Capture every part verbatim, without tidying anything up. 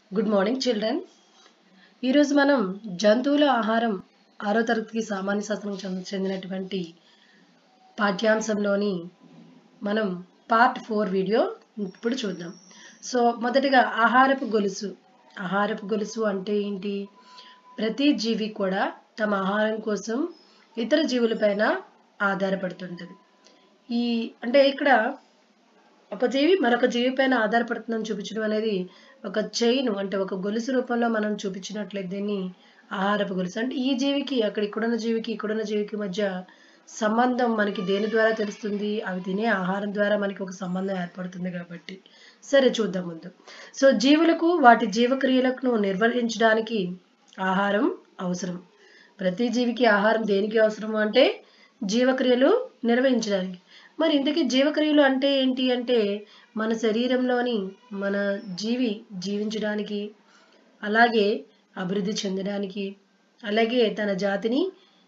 Good morning children. ఈరోజు మనం జంతువుల ఆహారం ఆరో తరగతికి సామాన్య శాస్త్రం చెంద- చెందినటువంటి పాఠ్యాంశంలోని మనం పార్ట్ ఫోర్ వీడియో ఇప్పుడు చూద్దాం. సో మొదటిగా ఆహారపు గొలుసు. ఆహారపు గొలుసు అంటే ఏంటి? ప్రతి జీవి కూడా తమ ఆహారం కోసం ఇతర జీవులపైన ఆధారపడుతుంటుంది. ఈ అంటే ఇక్కడ ఒక జీవి మరొక జీవి పైన ఆధారపడుతుందని చూపించడం అనేది ఒక చైన్, అంటే ఒక గొలుసు రూపంలో మనం చూపించినట్లయితే దీన్ని ఆహారపు గొలుసు. అంటే ఈ జీవికి అక్కడ ఇక్కడున్న జీవికి ఇక్కడున్న జీవికి మధ్య సంబంధం మనకి దేని ద్వారా తెలుస్తుంది? అవి తినే ఆహారం ద్వారా మనకి ఒక సంబంధం ఏర్పడుతుంది కాబట్టి. సరే చూద్దాం ముందు. సో జీవులకు వాటి జీవక్రియలను నిర్వహించడానికి ఆహారం అవసరం. ప్రతి జీవికి ఆహారం దేనికి అవసరం అంటే జీవక్రియలు నిర్వహించడానికి. మరి ఇంతకీ జీవక్రియలు అంటే ఏంటి అంటే మన శరీరంలోని మన జీవి జీవించడానికి, అలాగే అభివృద్ధి చెందడానికి, అలాగే తన జాతిని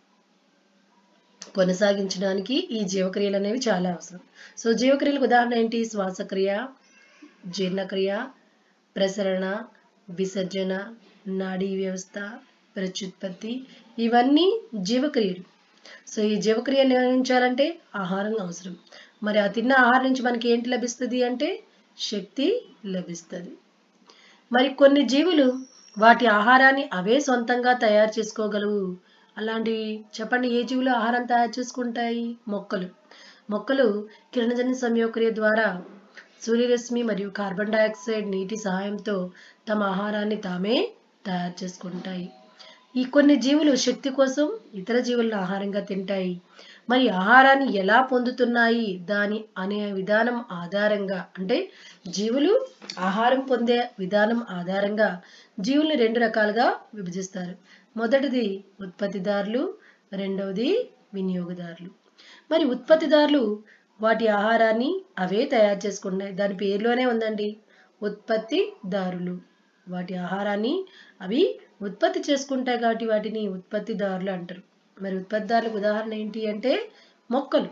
కొనసాగించడానికి ఈ జీవక్రియలు అనేవి చాలా అవసరం. సో జీవక్రియలకు ఉదాహరణ ఏంటి? శ్వాసక్రియ, జీర్ణక్రియ, ప్రసరణ, విసర్జన, నాడీ వ్యవస్థ, ప్రత్యుత్పత్తి, ఇవన్నీ జీవక్రియలు. సో ఈ జీవక్రియలు నిర్వహించాలంటే ఆహారం అవసరం. మరి ఆ తిన్న ఆహారం నుంచి మనకి ఏంటి లభిస్తుంది అంటే శక్తి లభిస్తుంది. మరి కొన్ని జీవులు వాటి ఆహారాన్ని అవే సొంతంగా తయారు చేసుకోగలవు. అలాంటివి చెప్పండి. ఏ జీవులు ఆహారం తయారు చేసుకుంటాయి? మొక్కలు. మొక్కలు కిరణజన్య సంయోగక్రియ ద్వారా సూర్యరశ్మి మరియు కార్బన్ డయాక్సైడ్ నీటి సహాయంతో తమ ఆహారాన్ని తామే తయారు చేసుకుంటాయి. ఈ కొన్ని జీవులు శక్తి కోసం ఇతర జీవులను ఆహారంగా తింటాయి. మరి ఆహారాన్ని ఎలా పొందుతున్నాయి దాని అనే విధానం ఆధారంగా, అంటే జీవులు ఆహారం పొందే విధానం ఆధారంగా జీవుల్ని రెండు రకాలుగా విభజిస్తారు. మొదటిది ఉత్పత్తిదారులు, రెండవది వినియోగదారులు. మరి ఉత్పత్తిదారులు వాటి ఆహారాన్ని అవే తయారు చేసుకుంటాయి. దాని పేరులోనే ఉందండి, ఉత్పత్తిదారులు. వాటి ఆహారాన్ని అవి ఉత్పత్తి చేసుకుంటాయి కాబట్టి వాటిని ఉత్పత్తిదారులు అంటారు. మరి ఉత్పత్తిదారులకు ఉదాహరణ ఏంటి అంటే మొక్కలు.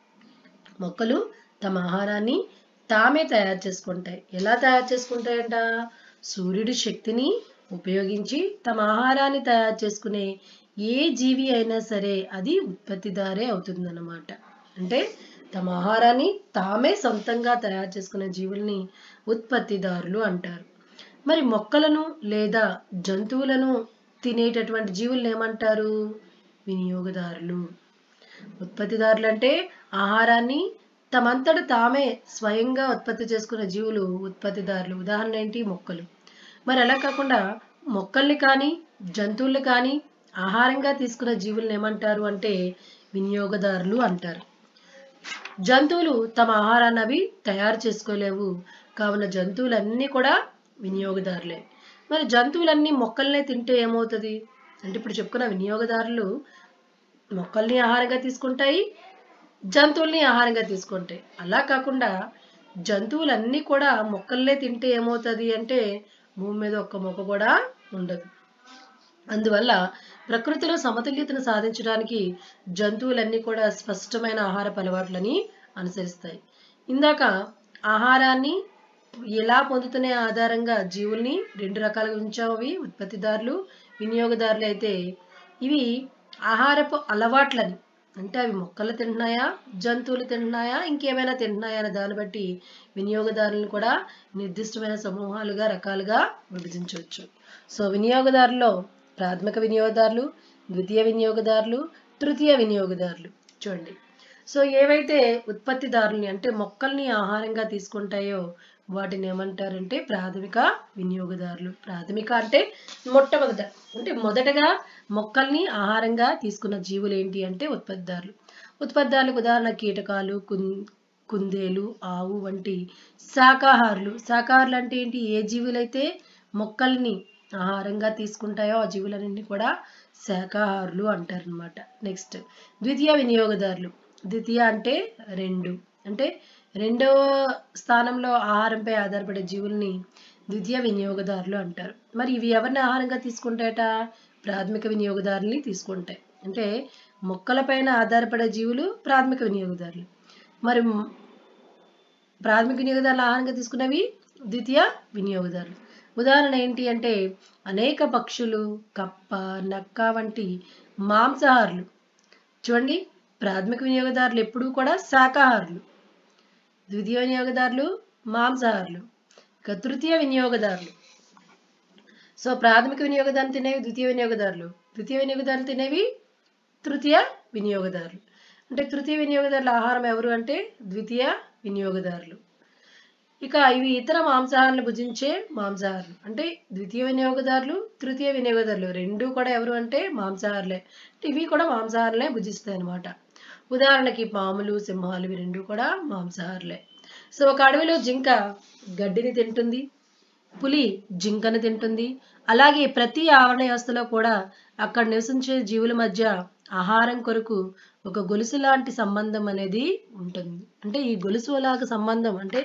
మొక్కలు తమ ఆహారాన్ని తామే తయారు చేసుకుంటాయి. ఎలా తయారు చేసుకుంటాయంట? సూర్యుడి శక్తిని ఉపయోగించి తమ ఆహారాన్ని తయారు చేసుకునే ఏ జీవి అయినా సరే అది ఉత్పత్తిదారే అవుతుందన్నమాట. అంటే తమ ఆహారాన్ని తామే సొంతంగా తయారు చేసుకునే జీవుల్ని ఉత్పత్తిదారులు అంటారు. మరి మొక్కలను లేదా జంతువులను తినేటటువంటి జీవులను ఏమంటారు? వినియోగదారులు. ఉత్పత్తిదారులు అంటే ఆహారాన్ని తమంతట తామే స్వయంగా ఉత్పత్తి చేసుకునే జీవులు ఉత్పత్తిదారులు. ఉదాహరణ ఏంటి? మొక్కలు. మరి అలా కాకుండా మొక్కల్ని కానీ జంతువుల్ని కానీ ఆహారంగా తీసుకునే జీవులను ఏమంటారు అంటే వినియోగదారులు అంటారు. జంతువులు తమ ఆహారాన్ని అవి తయారు చేసుకోలేవు, కావున జంతువులన్నీ కూడా వినియోగదారులే. మరి జంతువులన్నీ మొక్కల్నే తింటే ఏమవుతుంది అంటే ఇప్పుడు చెప్పుకున్న వినియోగదారులు మొక్కల్ని ఆహారంగా తీసుకుంటాయి, జంతువుల్ని ఆహారంగా తీసుకుంటాయి. అలా కాకుండా జంతువులన్నీ కూడా మొక్కల్నే తింటే ఏమవుతుంది అంటే భూమి మీద ఒక్క మొక్క కూడా ఉండదు. అందువల్ల ప్రకృతిలో సమతుల్యతను సాధించడానికి జంతువులన్నీ కూడా స్పష్టమైన ఆహారపు అలవాట్లని అనుసరిస్తాయి. ఇందాక ఆహారాన్ని ఎలా పొందుతునే ఆధారంగా జీవుల్ని రెండు రకాలుగా ఉంచాము. అవి ఉత్పత్తిదారులు, వినియోగదారులు. అయితే ఇవి ఆహారపు అలవాట్లని, అంటే అవి మొక్కలు తింటున్నాయా, జంతువులు తింటున్నాయా, ఇంకేమైనా తింటున్నాయా అనే దాన్ని బట్టి వినియోగదారులను కూడా నిర్దిష్టమైన సమూహాలుగా రకాలుగా విభజించవచ్చు. సో వినియోగదారుల్లో ప్రాథమిక వినియోగదారులు, ద్వితీయ వినియోగదారులు, తృతీయ వినియోగదారులు. చూడండి. సో ఏవైతే ఉత్పత్తిదారుల్ని అంటే మొక్కల్ని ఆహారంగా తీసుకుంటాయో వాటిని ఏమంటారంటే ప్రాథమిక వినియోగదారులు. ప్రాథమిక అంటే మొట్టమొదట, అంటే మొదటగా మొక్కల్ని ఆహారంగా తీసుకున్న జీవులు ఏంటి అంటే ఉత్పత్తిదారులు. ఉత్పత్తిదారులకు ఉదాహరణ కీటకాలు, కుం కుందేలు, ఆవు వంటి శాకాహారులు. శాకాహారులు అంటే ఏంటి? ఏ జీవులైతే మొక్కల్ని ఆహారంగా తీసుకుంటాయో ఆ జీవులన్నింటినీ కూడా శాకాహారులు అంటారనమాట. నెక్స్ట్ ద్వితీయ వినియోగదారులు. ద్వితీయ అంటే రెండు, అంటే రెండవ స్థానంలో ఆహారంపై ఆధారపడే జీవుల్ని ద్వితీయ వినియోగదారులు అంటారు. మరి ఇవి ఎవరిని ఆహారంగా తీసుకుంటాయట? ప్రాథమిక వినియోగదారుల్ని తీసుకుంటాయి. అంటే మొక్కలపైన ఆధారపడే జీవులు ప్రాథమిక వినియోగదారులు. మరి ప్రాథమిక వినియోగదారులు ఆహారంగా తీసుకునేవి ద్వితీయ వినియోగదారులు. ఉదాహరణ ఏంటి అంటే అనేక పక్షులు, కప్ప, నక్క వంటి మాంసాహారులు. చూడండి, ప్రాథమిక వినియోగదారులు ఎప్పుడూ కూడా శాకాహారులు, ద్వితీయ వినియోగదారులు మాంసాహారులు, ఇక తృతీయ వినియోగదారులు. సో ప్రాథమిక వినియోగదారులు తినేవి ద్వితీయ వినియోగదారులు, ద్వితీయ వినియోగదారులు తినేవి తృతీయ వినియోగదారులు. అంటే తృతీయ వినియోగదారుల ఆహారం ఎవరు అంటే ద్వితీయ వినియోగదారులు. ఇక ఇవి ఇతర మాంసాహారాలను భుజించే మాంసాహారులు. అంటే ద్వితీయ వినియోగదారులు, తృతీయ వినియోగదారులు రెండు కూడా ఎవరు అంటే మాంసాహారులే. ఇవి కూడా మాంసాహారులే భుజిస్తాయి అన్నమాట. ఉదాహరణకి పాములు, సింహాలు ఇవి రెండు కూడా మాంసాహారులే. సో ఒక అడవిలో జింక గడ్డిని తింటుంది, పులి జింకను తింటుంది. అలాగే ప్రతి ఆవరణ వ్యవస్థలో కూడా అక్కడ నివసించే జీవుల మధ్య ఆహారం కొరకు ఒక గొలుసు లాంటి సంబంధం అనేది ఉంటుంది. అంటే ఈ గొలుసు లాగా సంబంధం అంటే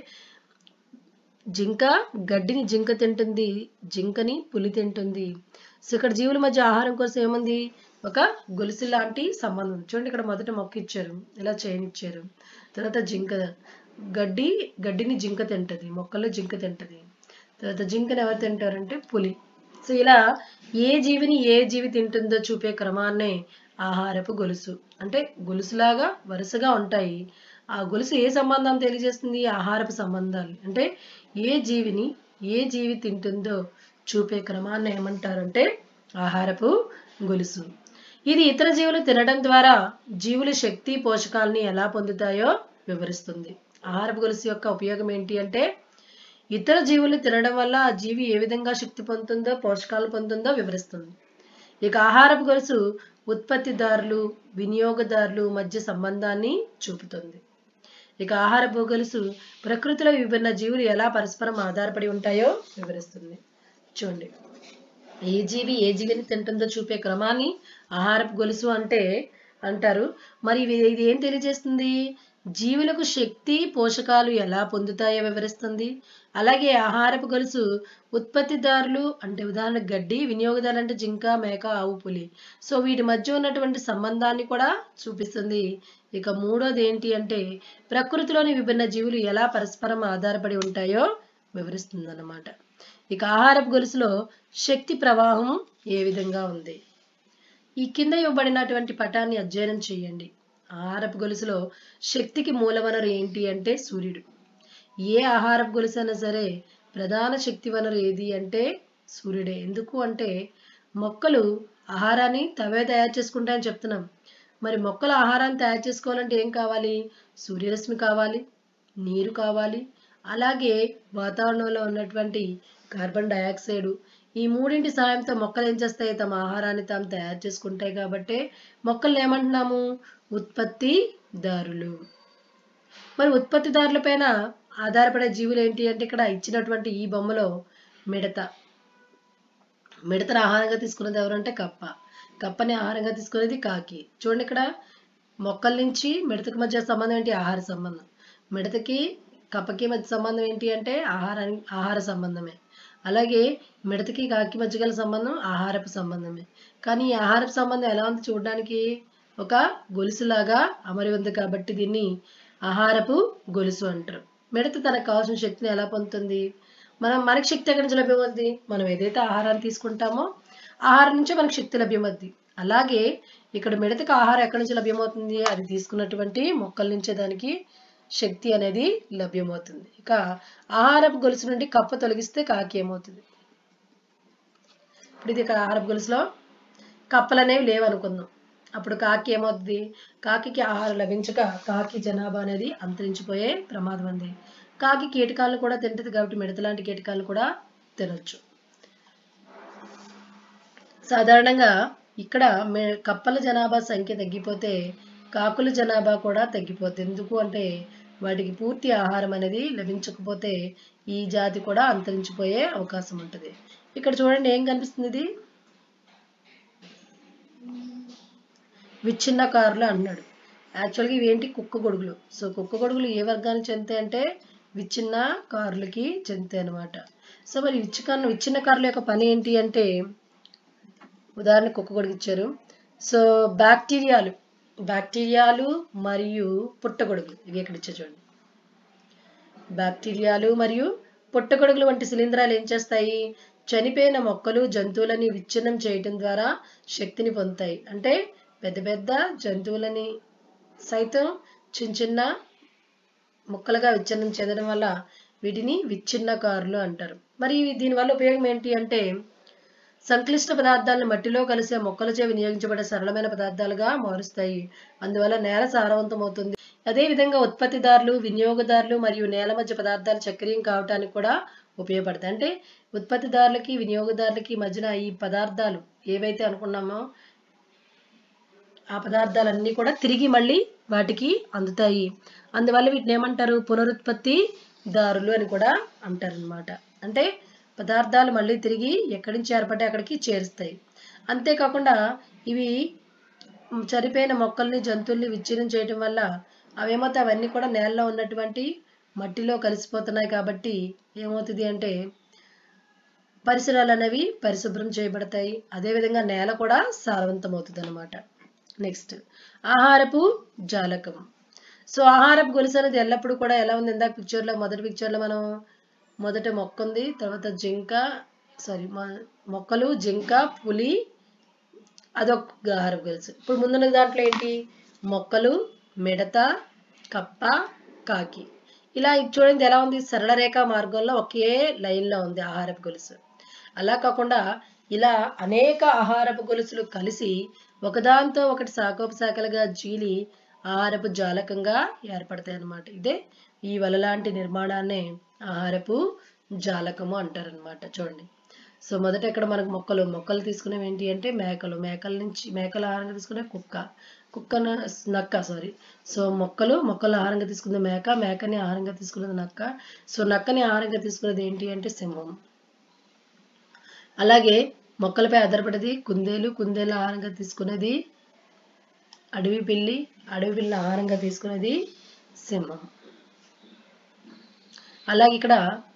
జింక గడ్డిని జింక తింటుంది, జింకని పులి తింటుంది. సో ఇక్కడ జీవుల మధ్య ఆహారం కోసం ఏముంది, ఒక గొలుసు లాంటి సంబంధం. చూడండి, ఇక్కడ మొదట మొక్క ఇచ్చారు, ఇలా చైన్ ఇచ్చారు. తర్వాత జింక గడ్డి గడ్డిని జింక తింటది, మొక్కల్లో జింక తింటది. తర్వాత జింకను ఎవరు తింటారంటే పులి. సో ఇలా ఏ జీవిని ఏ జీవి తింటుందో చూపే క్రమాన్నే ఆహారపు గొలుసు. అంటే గొలుసులాగా వరుసగా ఉంటాయి. ఆ గొలుసు ఏ సంబంధం తెలియజేస్తుంది, ఆహారపు సంబంధాలు. అంటే ఏ జీవిని ఏ జీవి తింటుందో చూపే క్రమాన్ని ఏమంటారంటే ఆహారపు గొలుసు. ఇది ఇతర జీవులు తినడం ద్వారా జీవుల శక్తి పోషకాలని ఎలా పొందుతాయో వివరిస్తుంది. ఆహారపు గొలుసు యొక్క ఉపయోగం ఏంటి అంటే ఇతర జీవులు తినడం వల్ల ఆ జీవి ఏ విధంగా శక్తి పొందుతుందో పోషకాలు పొందుతుందో వివరిస్తుంది. ఇక ఆహారపు గొలుసు ఉత్పత్తిదారులు వినియోగదారులు మధ్య సంబంధాన్ని చూపుతుంది. ఇక ఆహారపు గొలుసు ప్రకృతిలో విభిన్న జీవులు ఎలా పరస్పరం ఆధారపడి ఉంటాయో వివరిస్తుంది. చూడండి, ఏ జీవి ఏ జీవిని తింటుందో చూపే క్రమాన్ని ఆహారపు గొలుసు అంటే అంటారు. మరి ఇది ఏం తెలియజేస్తుంది, జీవులకు శక్తి పోషకాలు ఎలా పొందుతాయో వివరిస్తుంది. అలాగే ఆహారపు గొలుసు ఉత్పత్తిదారులు అంటే ఉదాహరణ గడ్డి, వినియోగదారులు అంటే జింక, మేక, ఆవు, పులి. సో వీటి మధ్య ఉన్నటువంటి సంబంధాన్ని కూడా చూపిస్తుంది. ఇక మూడోది ఏంటి అంటే ప్రకృతిలోని విభిన్న జీవులు ఎలా పరస్పరం ఆధారపడి ఉంటాయో వివరిస్తుంది అన్నమాట. ఇక ఆహారపు గొలుసులో శక్తి ప్రవాహం ఏ విధంగా ఉంది, ఈ కింద ఇవ్వబడినటువంటి పటాన్ని అధ్యయనం చేయండి. ఆహారపు గొలుసులో శక్తికి మూల వనరు ఏంటి అంటే సూర్యుడు. ఏ ఆహారపు గొలుసు అయినా సరే ప్రధాన శక్తి వనరు ఏది అంటే సూర్యుడే. ఎందుకు అంటే మొక్కలు ఆహారాన్ని తవే తయారు చేసుకుంటాయని చెప్తున్నాం. మరి మొక్కల ఆహారాన్ని తయారు చేసుకోవాలంటే ఏం కావాలి, సూర్యరశ్మి కావాలి, నీరు కావాలి, అలాగే వాతావరణంలో ఉన్నటువంటి కార్బన్ డయాక్సైడ్. ఈ మూడింటి సాయంతో మొక్కలు ఏం చేస్తాయి, తమ ఆహారాన్ని తాము తయారు చేసుకుంటాయి. కాబట్టి మొక్కల్ని ఏమంటున్నాము, ఉత్పత్తిదారులు. మరి ఉత్పత్తిదారుల పైన ఆధారపడే జీవులు ఏంటి అంటే ఇక్కడ ఇచ్చినటువంటి ఈ బొమ్మలో మిడత. మిడతను ఆహారంగా తీసుకునేది ఎవరంటే కప్ప. కప్పని ఆహారంగా తీసుకునేది కాకి. చూడండి, ఇక్కడ మొక్కల నుంచి మిడతకి మధ్య సంబంధం ఏంటి, ఆహార సంబంధం. మిడతకి కప్పకి మధ్య సంబంధం ఏంటి అంటే ఆహారానికి ఆహార సంబంధమే. అలాగే మిడతకి కాకి మధ్య గల సంబంధం ఆహారపు సంబంధమే. కానీ ఈ ఆహారపు సంబంధం ఎలా ఉంది చూడడానికి, ఒక గొలుసులాగా అమరి ఉంది. కాబట్టి దీన్ని ఆహారపు గొలుసు అంటారు. మిడత తనకు కావాల్సిన శక్తిని ఎలా పొందుతుంది, మనం మనకి శక్తి ఎక్కడి నుంచి లభ్యమవుద్ది, మనం ఏదైతే ఆహారాన్ని తీసుకుంటామో ఆహారం నుంచే మనకు శక్తి లభ్యమవుద్ది. అలాగే ఇక్కడ మిడతకి ఆహారం ఎక్కడి నుంచి లభ్యమవుతుంది, అది తీసుకున్నటువంటి మొక్కల నుంచే దానికి శక్తి అనేది లభ్యమవుతుంది. ఇక ఆహారపు గొలుసు నుండి కప్ప తొలగిస్తే కాకి ఏమవుతుంది. ఇప్పుడు ఇది ఇక్కడ ఆహారపు గొలుసులో కప్పలు అనేవి లేవనుకుందాం. అప్పుడు కాకి ఏమవుతుంది, కాకి ఆహారం లభించక కాకి జనాభా అనేది అంతరించిపోయే ప్రమాదం ఉంది. కాకి కీటకాలను కూడా తింటది కాబట్టి మిడత లాంటి కీటకాలను కూడా తినొచ్చు. సాధారణంగా ఇక్కడ కప్పల జనాభా సంఖ్య తగ్గిపోతే కాకుల జనాభా కూడా తగ్గిపోతుంది. ఎందుకు అంటే వాటికి పూర్తి ఆహారం అనేది లభించకపోతే ఈ జాతి కూడా అంతరించిపోయే అవకాశం ఉంటుంది. ఇక్కడ చూడండి ఏం కనిపిస్తుంది, ఇది విచ్ఛిన్నకారులు అన్నాడు. యాక్చువల్గా ఇవేంటి, కుక్క గొడుగులు. సో కుక్క గొడుగులు ఏ వర్గానికి చెందుతాయి అంటే విచ్ఛిన్నకారులకి చెందుతాయి అనమాట. సో మరి విచ్ఛిన్న విచ్ఛిన్నకారుల యొక్క పని ఏంటి అంటే ఉదాహరణ కుక్క గొడుగు ఇచ్చారు. సో బ్యాక్టీరియాలు బ్యాక్టీరియాలు మరియు పుట్టగొడుగులు ఇవి ఎక్కడ ఇచ్చా చూడండి. బ్యాక్టీరియాలు మరియు పుట్టగొడుగులు వంటి శిలీంధ్రాలు ఏం చేస్తాయి? చనిపోయిన మొక్కలు జంతువులని విచ్ఛిన్నం చేయటం ద్వారా శక్తిని పొందుతాయి. అంటే పెద్ద పెద్ద జంతువులని సైతం చిన్న చిన్న ముక్కలుగా విచ్ఛిన్నం చెందడం వల్ల వీటిని విచ్ఛిన్నకారులు అంటారు. మరి దీనివల్ల ఉపయోగం ఏంటి అంటే సంక్లిష్ట పదార్థాలను మట్టిలో కలిసే మొక్కలచే వినియోగించబడే సరళమైన పదార్థాలుగా మారుస్తాయి. అందువల్ల నేల సారవంతమవుతుంది. అదేవిధంగా ఉత్పత్తిదారులు, వినియోగదారులు మరియు నేల మధ్య పదార్థాలు చక్రీయం కావటానికి కూడా ఉపయోగపడతాయి. అంటే ఉత్పత్తిదారులకి వినియోగదారులకి మధ్యన ఈ పదార్థాలు ఏవైతే అనుకున్నామో ఆ పదార్థాలన్నీ కూడా తిరిగి మళ్ళీ వాటికి అందుతాయి. అందువల్ల వీటిని ఏమంటారు? పునరుత్పత్తిదారులు అని కూడా అంటారు అన్నమాట. అంటే పదార్థాలు మళ్ళీ తిరిగి ఎక్కడి నుంచి ఏర్పడి అక్కడికి చేరుస్తాయి. అంతేకాకుండా ఇవి చనిపోయిన మొక్కల్ని జంతువుల్ని విచ్ఛిన్నం చేయడం వల్ల అవేమవుతాయి? అవన్నీ కూడా నేలలో ఉన్నటువంటి మట్టిలో కలిసిపోతున్నాయి. కాబట్టి ఏమవుతుంది అంటే పరిసరాలు అనేవి పరిశుభ్రం చేయబడతాయి. అదేవిధంగా నేల కూడా సారవంతమవుతుంది అన్నమాట. నెక్స్ట్ ఆహారపు జాలకం. సో ఆహారపు గొలుసు అనేది ఎల్లప్పుడూ కూడా ఎలా ఉంది? ఇందాక పిక్చర్లో మొదటి పిక్చర్లో మనం మొదట మొక్క ఉంది, తర్వాత జింక సారీ మొక్కలు, జింక, పులి, అదొక ఆహారపు గొలుసు. ఇప్పుడు ముందున్న దాంట్లో ఏంటి? మొక్కలు, మిడత, కప్ప, కాకి. ఇలా చూడండి ఎలా ఉంది? సరళ రేఖ మార్గంలో ఒకే లైన్లో ఉంది ఆహారపు గొలుసు. అలా కాకుండా ఇలా అనేక ఆహారపు గొలుసులు కలిసి ఒకదాంతో ఒకటి శాఖోపశాఖలుగా జీలి ఆహారపు జాలకంగా ఏర్పడతాయి అన్నమాట. ఇదే ఈ వల లాంటి నిర్మాణాన్ని ఆహారపు జాలకము అంటారనమాట. చూడండి. సో మొదట ఇక్కడ మనకు మొక్కలు మొక్కలు తీసుకునేవి ఏంటి అంటే మేకలు, మేకల నుంచి మేకల ఆహారంగా తీసుకునే కుక్క, కుక్క నక్క సారీ సో మొక్కలు మొక్కల ఆహారంగా తీసుకునే మేక, మేకని ఆహారంగా తీసుకునేది నక్క, సో నక్కని ఆహారంగా తీసుకునేది ఏంటి అంటే సింహం. అలాగే మొక్కలపై ఆధారపడేది కుందేలు, కుందేలు ఆహారంగా తీసుకునేది అడవి పిల్లి, అడవి పిల్లి ఆహారంగా తీసుకునేది సింహం. అలాగే ఇక్కడ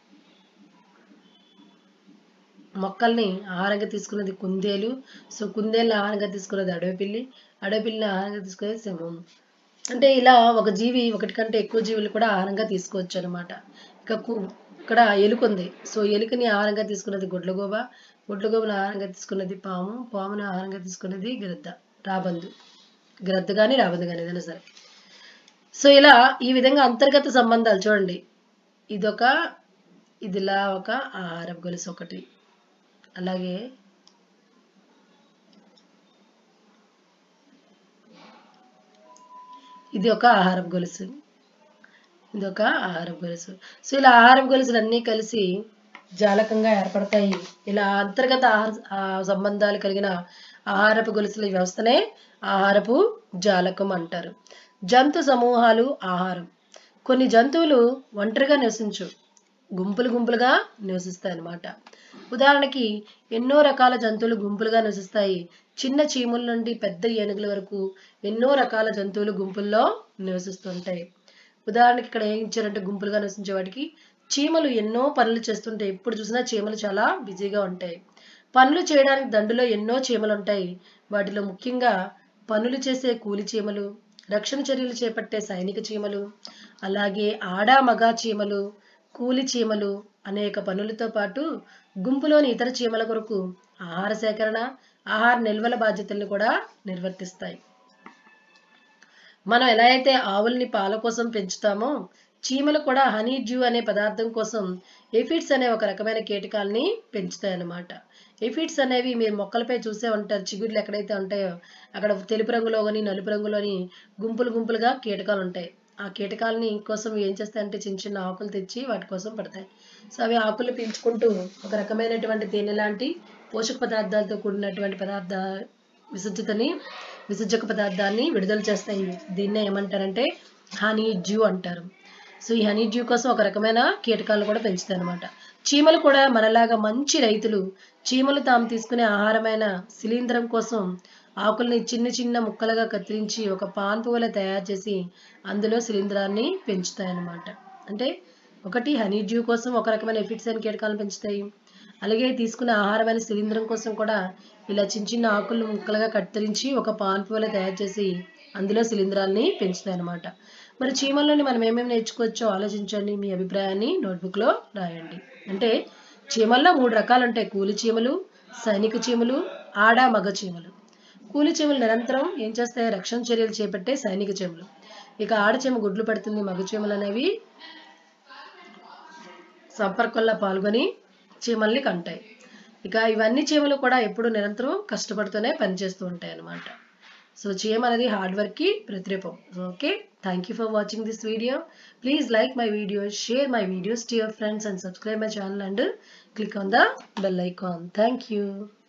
మొక్కల్ని ఆహారంగా తీసుకున్నది కుందేలు, సో కుందేలు ఆహారంగా తీసుకున్నది అడవి పిల్లి, అడవి పిల్లిని ఆహారంగా తీసుకునేది సింహం. అంటే ఇలా ఒక జీవి ఒకటి కంటే ఎక్కువ జీవులు కూడా ఆహారంగా తీసుకోవచ్చు అనమాట. ఇక ఇక్కడ ఎలుక ఉంది, సో ఎలుకని ఆహారంగా తీసుకున్నది గుడ్లగూబ, గుడ్లగూబని ఆహారంగా తీసుకున్నది పాము, పాముని ఆహారంగా తీసుకున్నది గ్రద్ద, రాబందు, గ్రద్ద కానీ రాబందు కానీ ఏదైనా సరే. సో ఇలా ఈ విధంగా అంతర్గత సంబంధాలు చూడండి. ఇదొక ఇదిలా ఒక ఆహారపు గొలుసు ఒకటి, అలాగే ఇది ఒక ఆహారపు గొలుసు, ఇది ఒక ఆహారపు గొలుసు. సో ఇలా ఆహారపు గొలుసులు అన్నీ కలిసి జాలకంగా ఏర్పడతాయి. ఇలా అంతర్గత ఆహార సంబంధాలు కలిగిన ఆహారపు గొలుసుల వ్యవస్థనే ఆహారపు జాలకం అంటారు. జంతు సమూహాలు ఆహారం. కొన్ని జంతువులు ఒంటరిగా నివసించు, గుంపులు గుంపులుగా నివసిస్తాయి అన్నమాట. ఉదాహరణకి ఎన్నో రకాల జంతువులు గుంపులుగా నివసిస్తాయి. చిన్న చీముల నుండి పెద్ద ఏనుగుల వరకు ఎన్నో రకాల జంతువులు గుంపుల్లో నివసిస్తుంటాయి. ఉదాహరణకి ఇక్కడ ఏం ఇచ్చారంటే గుంపులుగా నివసించే వాటికి చీమలు ఎన్నో పనులు చేస్తుంటాయి. ఎప్పుడు చూసినా చీమలు చాలా బిజీగా ఉంటాయి. పనులు చేయడానికి దండులో ఎన్నో చీమలు ఉంటాయి. వాటిలో ముఖ్యంగా పనులు చేసే కూలి చీమలు, రక్షణ చర్యలు చేపట్టే సైనిక చీమలు, అలాగే ఆడ మగ చీమలు, కూలి చీమలు అనేక పనులతో పాటు గుంపులోని ఇతర చీమల కొరకు ఆహార సేకరణ, ఆహార నిల్వల బాధ్యతలను కూడా నిర్వర్తిస్తాయి. మనం ఎలా అయితే ఆవుల్ని పాల కోసం పెంచుతామో చీమలు కూడా హనీ డ్యూ అనే పదార్థం కోసం ఎఫిడ్స్ అనే ఒక రకమైన కీటకాలని పెంచుతాయి అన్నమాట. ఎఫిడ్స్ అనేవి మీరు మొక్కలపై చూసే ఉంటారు. చిగుళ్ళు ఎక్కడైతే ఉంటాయో అక్కడ తెలుపు రంగులో కానీ నలుపు రంగులోని గుంపులు గుంపులుగా కీటకాలు ఉంటాయి. ఆ కీటకాలని కోసం ఏం చేస్తాయంటే చిన్న చిన్న ఆకులు తెచ్చి వాటి కోసం పడతాయి. సో అవి ఆకులు పీల్చుకుంటూ ఒక రకమైనటువంటి తేనె లాంటి పోషక పదార్థాలతో కూడినటువంటి పదార్థ విసర్జితని విసర్జక పదార్థాన్ని విడుదల చేస్తాయి. దీన్నే ఏమంటారంటే హనీ డ్యూ అంటారు. సో ఈ హనీ డ్యూ కోసం ఒక రకమైన కీటకాలను కూడా పెంచుతాయి అన్నమాట. చీమలు కూడా మనలాగా మంచి రైతులు. చీమలు తాము తీసుకునే ఆహారమైన శిలీంధ్రం కోసం ఆకుల్ని చిన్న చిన్న ముక్కలుగా కత్తిరించి ఒక పాన్పు వలె తయారు చేసి అందులో శిలీంధ్రాన్ని పెంచుతాయి అన్నమాట. అంటే ఒకటి హనీ డ్యూ కోసం ఒక రకమైన ఎఫిడ్స్ అని కీటకాలను పెంచుతాయి. అలాగే తీసుకునే ఆహారమైన శిలీంధ్రం కోసం కూడా ఇలా చిన్న చిన్న ఆకులు ముక్కలుగా కత్తిరించి ఒక పాన్పు వలె తయారు చేసి అందులో శిలీంధ్రాన్ని పెంచుతాయి అన్నమాట. మరి చీమల్లోని మనం ఏమేమి నేర్చుకోవచ్చో ఆలోచించండి, మీ అభిప్రాయాన్ని నోట్బుక్లో రాయండి. అంటే చీమల్లో మూడు రకాలు ఉంటాయి: కూలి చీమలు, సైనిక చీమలు, ఆడ మగ చీమలు. కూలి చీమలు నిరంతరం ఏం చేస్తాయి? రక్షణ చర్యలు చేపట్టే సైనిక చీమలు. ఇక ఆడచీమ గుడ్లు పెడుతుంది. మగ చీమలు అనేవి సంపర్కంలో పాల్గొని చీమల్ని కంటాయి. ఇక ఇవన్నీ చీమలు కూడా ఎప్పుడు నిరంతరం కష్టపడుతూనే పనిచేస్తూ ఉంటాయి అన్నమాట. సో చీమ అనేది హార్డ్ వర్క్ కి ప్రతిరూపం. Okay, thank you for watching this video. Please like my video, share my videos to your friends and subscribe my channel and click on the bell icon. Thank you.